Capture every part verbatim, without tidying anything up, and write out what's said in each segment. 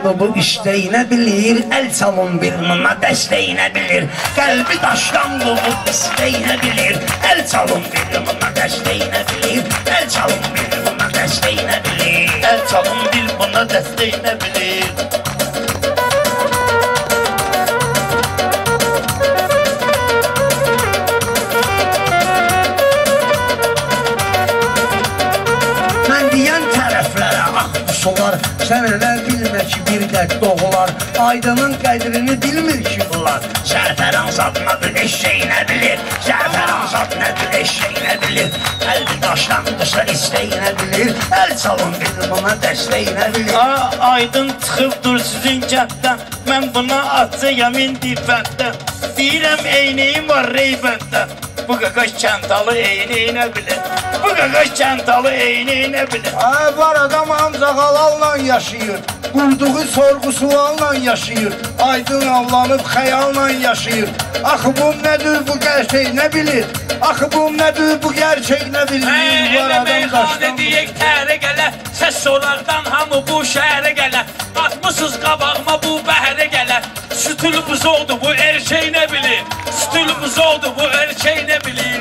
bu istəyinə bilir, əl çalın bir mına dəstəyinə bilir. Qəlbi daşdan qovub istəyinə bilir, əl çalın bir mına dəstəyinə bilir. Əl çalın bir mına dəstəyinə bilir, əl çalın bir mına dəstəyinə bilir. Mən deyən tərəflərə axmışlar, sənələr bilmə ki bir dərd doğular. Aydının qədrini bilmir ki bunlar. Zəfəran zadına bir eşeğinə bilir, Zəfəran zadına bir eşeğinə bilir. Qəlbi daşlandırsa istəyinə bilir, əl çalın bir buna dəstəyinə bilir. Aydın çıxıbdır sizin kənddən, mən buna atcayam indi fənddən. Deyirəm eynəyim var Reybəndə, bu qaqaş kəntalı eynəyinə bilir. Bu qaqaş kəntalı eynəyinə bilir. Var adam ancaq halalla yaşayır, qurduğu sorğu sualla yaşayır, aydın avlanıb xəyalla yaşayır. Axı bu nədir bu gerçək nə bilir, axı bu nədir bu gerçək nə bilir. Var adam daşdan deyək tərə gələ, səs soraqdan hamı bu şəhərə gələ. Atmışsız qabağıma bu bəhərə gələ. Sütülümüz oldu bu erkək nə bilir, sütülümüz oldu bu erkək nə bilir.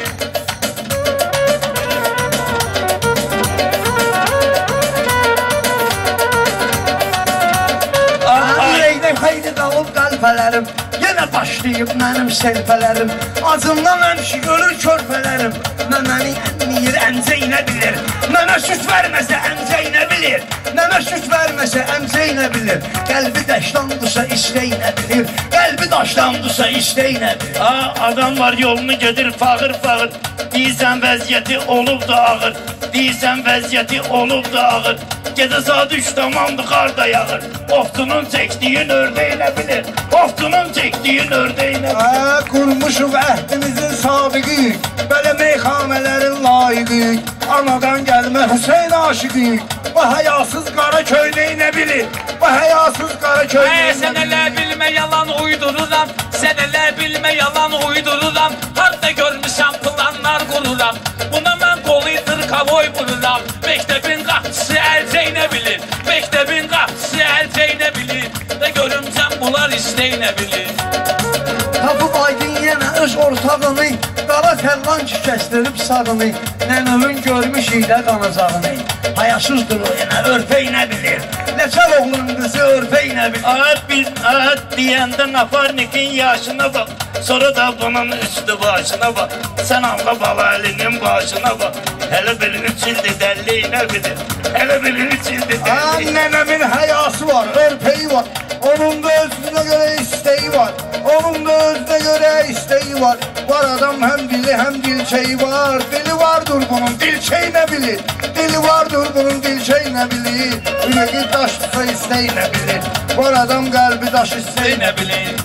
Haydi qalıb qəlpələrim, yenə başlayıb mənim selpələrim. Acımdan əmşi ölür körpələrim. Mənəni ənmiyir əmcəynə bilir, mənə süt verməsə əmcəynə bilir. Mənə süt verməsə əmcəynə bilir. Qəlbi daşlandırsa istəyinə bilir, qəlbi daşlandırsa istəyinə bilir. Adam var yolunu gedir fağır fağır, deyirsən vəziyyəti olub da ağır, deyirsən vəziyyəti olub da ağır. Gecə saat üç tamamdır, qar da yağır. Oftunun çəkdiyin ördəyinə bilir, oftunun çəkdiyin ördəyinə bilir. Qurmuşuq əhdimizin sabiqiyik, belə meyxanələrin layiqiyik. Anadan gəlmə Hüseyin aşiqiyik, bu həyasız qara köynəyinə bilir, bu həyasız qara köynəyinə bilir. Sən elə bilmə yalan uydururam, sən elə bilmə yalan uydururam. Harda görmüşəm planlar qururam, buna mən qolu tırkavoy vururam. Məktəbin qapısı əlcəynə bilir, məktəbin qapısı əlcəynə bilir. Və görümcəm bunlar istəyinə bilir. Tapıb aydın yenə öz ortağını, qara tərlan ki kəsdirib sağını. Nənövün görmüş ilə qanacağını, hayasızdır o yenə örpəynə bilir. Neçər oğlun qızı örpəynə bilir. Ağat bir ağat deyəndə nafarnikin yaşına bax, sonra da bunun üstü başına bax. Sən anla bala əlinin başına bax, hələ bir üç ildir dəlliyinə bilir, hələ bir üç ildir dəlliyinə. Nənəmin həyası var, örpəyi var, onun da özünə görə istəyi var, onun da özünə görə istəyi var. Var adam həm dili həm dilçəyi var, dili vardır bunun dilçəyinə bilir, dili vardır bunun dilçəyinə bilir. Ürəyi daş tutsa istəyinə bilir, var adam qəlbi daş istəyinə bilir.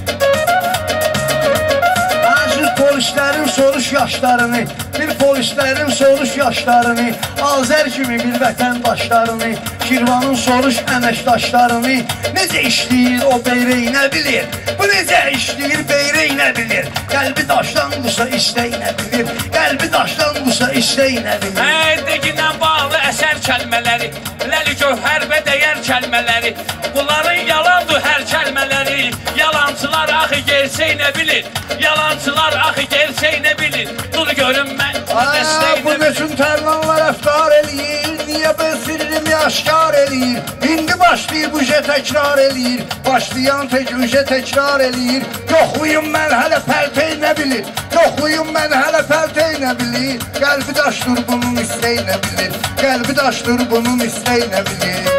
Polislərin soruş yaşlarını, bir polislərin soruş yaşlarını, Azər kimi bir vətəndaşlarını, Şirvanın soruş əməkdaşlarını. Necə işləyir o beyrəynə bilir, bu necə işləyir beyrəynə bilir. Qəlbi daşlandırsa istəyinə bilir, qəlbi daşlandırsa istəyinə bilir. Ərdeginlə bağlı əsər kəlmələri, Ləli Gövhər və dəyər kəlmələri, bunların yalandır hər kəlmələri. Yalancılar axı gerçək bilir, yalancılar axı gerçək bilir. Dur görüm mən dəstəyinə Bu neçün tərlanlar əftar eləyir, niyə ben sirrimi aşkar eləyir. İndi başlayıb ücə təkrar eləyir, başlayan tək ücə təkrar eləyir. Yoxluyum mən hələ pəlteynə bilir, yoxluyum mən hələ pəlteynə bilir. Qəlbi daşdır bunun istəyinə bilir, qəlbi daşdır bunun istəyinə bilir.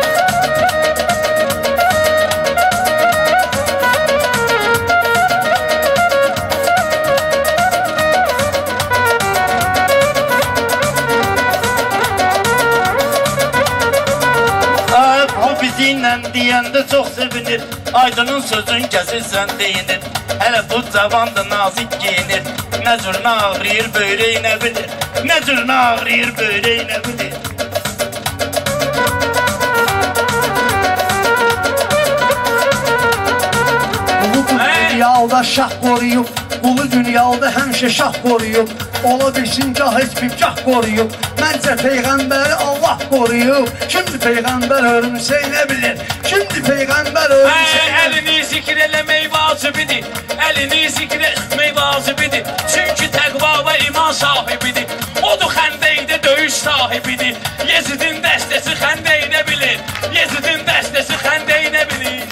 Bizinlə deyəndə çox sevinir, Aydının sözün kəsilsən deyinir. Hələ bu cavandır nazik giyinir, nə cür ağrıyır böyrəyinə bilir, nə cür ağrıyır böyrəyinə bilir. Ulu bu dünyada şah qoruyub, ulu dünyada həmişə şah qoruyub. Ola bilsin gah heç bir gah qoruyub. Məncə Peyğəmbəri Allah qoruyub. Şimdi Peyğəmbər ölmüsə nə bilir? Şimdi Peyğəmbər ölmüsə nə bilir? Əlini zikr eləmək vacibidir. Əlini zikr etmək vacibidir. Çünki təqva və iman sahibidir. Odur Xəndəkdə döyüş sahibidir. Yezidin dəstəsi Xəndəkdə bilir. Yezidin dəstəsi Xəndəkdə bilir.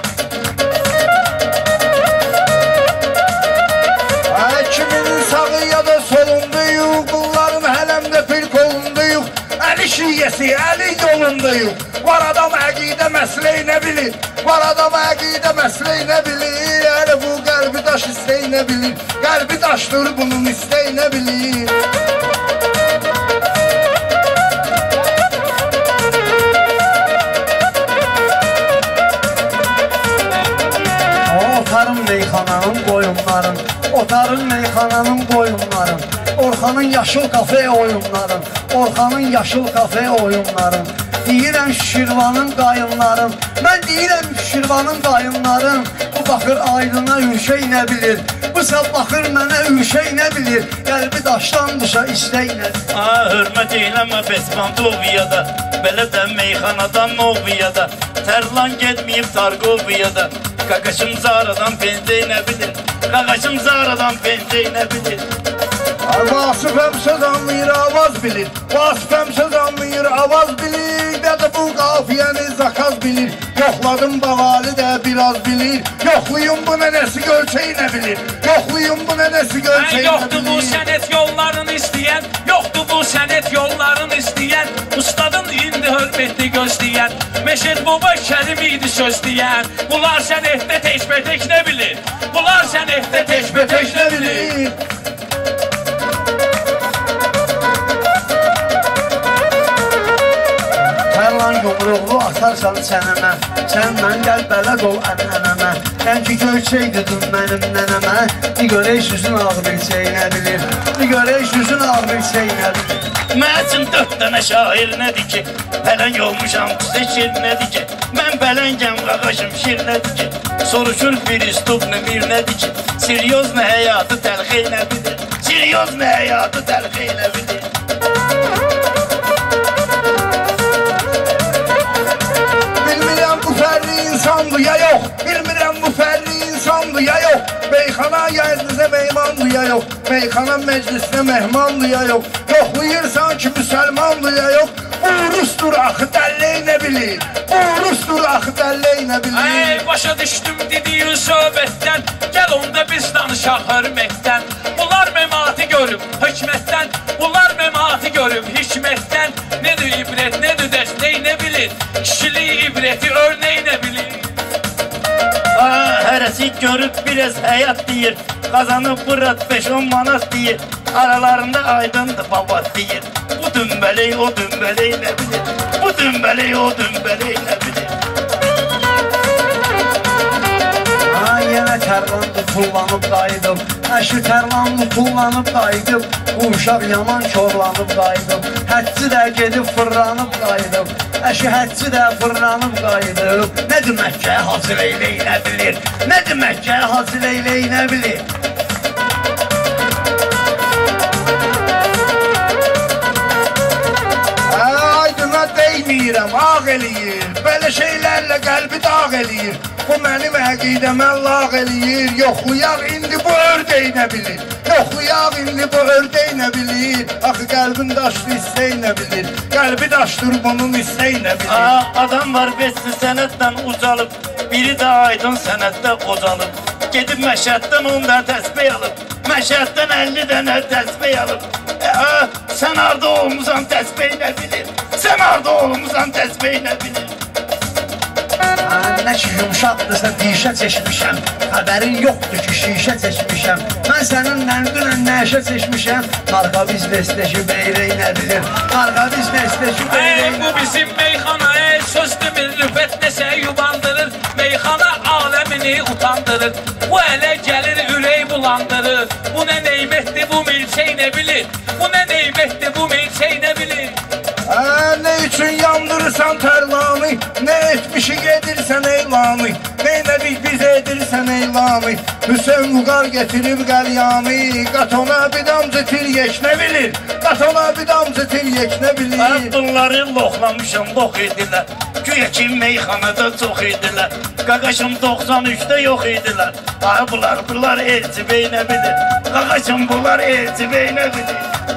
Kimin sağı ya da solundayıq, bunların hələmdə fil kolundayıq. Əli şiyyəsi, əli yolundayıq. Var adam əqidə məsləyi nə bilir? Var adam əqidə məsləyi nə bilir? Əli bu qəlbi daş istəyi nə bilir? Qəlbi daşdır bunun istəyi nə bilir? Otarım meyxananın qoyunların, otarım meyxananın qoyunların, Orxanın yaşıl kafe oyunların, Orxanın yaşıl kafe oyunların. Deyirəm Şirvanın qayınların, mən deyirəm Şirvanın qayınların. Bu baxır aydına ürşək nə bilir, bu sən baxır mənə ürşək nə bilir. Qəlbi daşdan dışa istək nə bilir. Aa, hürmət eyləmə Besmantoviyada, belə də meyxanadan Noviyada, Tərlan getməyib Targoviyada. Qaqaşım zaradan benzey nə bilir, Qaqaşım zaradan benzey nə bilir. Vasıfəm söz anlayır, avaz bilir. Vasıfəm söz anlayır, avaz bilir. Ya da bu qafiyəni zakaz bilir. Yoxladım bağali də biraz bilir. Yoxlayın bu nənəsi gölçəyi nə bilir? Yoxlayın bu nənəsi gölçəyi nə bilir? Yoxdur bu sənət yollarını istəyən, yoxdur bu sənət yollarını istəyən, ustadın indi hörmətli gözləyən, Meşed Baba Kərim idi söz deyən. Bunlar sənətdə teşbətək nə bilir? Bunlar sənətdə teşbətək nə bilir? Tərlan yumruğlu atarsan sənəmə, sən mən gəl bələd ol ənənəmə. Bəlkə gölçəkdidin mənim nənəmə, di görək yüzün ağ bilçək nə bilir, di görək yüzün ağ bilçək nə bilir. Mən üçün dörd dənə şair nədir ki, pələng olmuşam sizə şir nədir ki, mən pələngəm qaqaşım şir nədir ki, soruşur bir istubni bir nədir ki, Siryoz nə həyatı təlxey nə bilir, Siryoz nə həyatı təlxey nə bilir. Bilmirəm bu fərli insandır ya yox, bilmirəm bu fərli insandır ya yox. Meyxana yərdizə meymandır ya yox, meyxana məclisinə mehmandır ya yox. Yoxlayırsan ki müsəlmandır ya yox. Bu Rusdur axı dəllək nə bilir, bu Rusdur axı dəllək nə bilir. Ey, başa düşdüm dediyin söhbətdən, gəl onda biz danışaq hörmətdən. Bunlar məmati görüb hikmətdən, bunlar məmati görüb hikmətdən. Nədir ibrət, nədir dəstək nə bilir, kişilik ibrəti örnək nə bilir. Aa, hərəsi görüb biraz həyat deyir, qazanıb bırat beş on manat deyir, aralarında aydındır babat deyir. Bu dümbələk, o dümbələk nə bilir, bu dümbələk, o dümbələk nə bilir. Ha, yenə tərlandı tullanıb qayıdım, əşi tərlandı tullanıb qayıdım, bu uşaq yaman korlanıb qayıdım, hədsi də gedib fırlanıb qayıdım, əşi hədsi də fırlanıb qayıdım. Nə demək ki, Hacı Leylək nə bilir, nə demək ki, Hacı Leylək nə bilir. Aydına deyməyirəm, ağ eləyir, belə şeylərlə qəlbi dağ eləyir. Bu mənim əqidəmə lağ eləyir, yoxlayaq indi bu ördək nə bilir, yoxlayaq indi bu ördək nə bilir. Axı qəlbin daşlı istək nə bilir, qəlbi daşdır bunun istək nə bilir. Aa, adam var besli sənətdən ucalıb, biri də aydın sənətdə qocalıb, gedib Məşəddən on dənə təsbih alıb, Məşəddən əlli dənə təsbih alıb. E, aa, sən harda olmusan təsbih nə bilir, sən harda olmusan təsbih nə bilir. Ha, nə ki yumşaqdırsa dişə çeşmişəm, xəbərin yoxdur ki şişə çeşmişəm. Mən səninlə dünən nəşə çeşmişəm, qarqa biz bestəşi beyrək nə bilir, qarqa biz bestəşi Ey, beyrək nə bu bizim meyxana, ey, söz demir, rüfət nəsə yubandırır, meyxana aləmini utandırır, bu ələ gəlir ürək bulandırır. Bu nə neymətdir, bu milçək nə bilir, bu nə neymətdir, bu milçək nə bilir. Hə, nə üçün yandırırsan tərlanı, nə etmişi gedirsən eylanı. Neymədik biz edirsən eylamı Hüseyin Vüqar getirib qəlyanı Qatona bir damcı tiryek nə bilir Qatona bir damcı tiryek nə bilir Mən bunları loxlamışam, lox idilər Güya ki meyxanada çox idilər Qaqaşım doxsan üçdə yox idilər Ay bunlar, bunlar elçi beynə bilir Qaqaşım bunlar elçi beynə bilir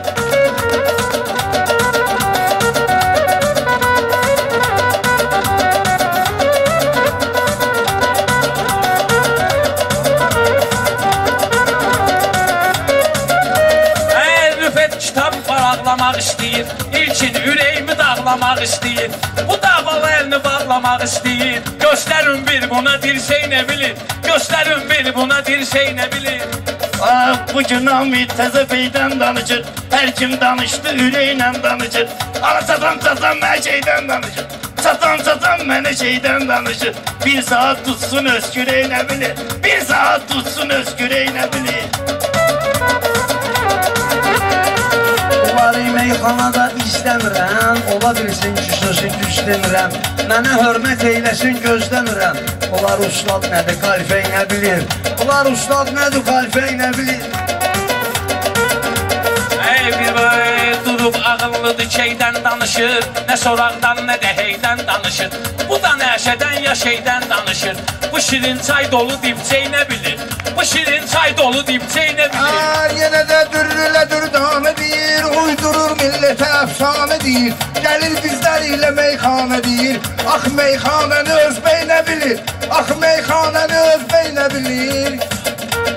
Bağlamaq istəyir, ilkin ürəyimi dağlamaq istəyir Bu davalı əlini bağlamaq istəyir Göstərin bir buna dirsək nə bilir Göstərin bir buna dirsək nə bilir Ah, bugün Hamid təzə beydən danışır Hər kim danışdı ürəklə danışır Ala çatan çatan mənə şeydən danışır Çatan çatan mənə şeydən danışır Bir saat tutsun öskürək nə bilir Bir saat tutsun öskürək nə bilir Onları meyxanada istəmirəm Ola bilsin ki sözü düz demirəm Mənə hörmət eyləsin gözləmirəm Onlar ustad nədir qalifəy nə bilir Onlar ustad nədir qalifəy nə bilir Ey bir vay durub ağıllıdır şeydən danışır Nə soraqdan nə də heydən danışır Bu da nəşədən ya şeydən danışır Bu şirin çay dolu dipçək nə bilir Bu şirin çay dolu dipçək nə bilir Aa, yenə də dürrülə dürdanı deyir Uydurur millətə əfsanə deyir Gəlir bizlər ilə meyxanə deyir Ax meyxanəni öz beynə bilir Ax meyxanəni öz beynə bilir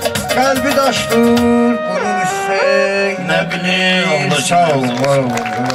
Qəlbi daşdır, bunun üstə Nə bilir, Allah sağ ol, var ol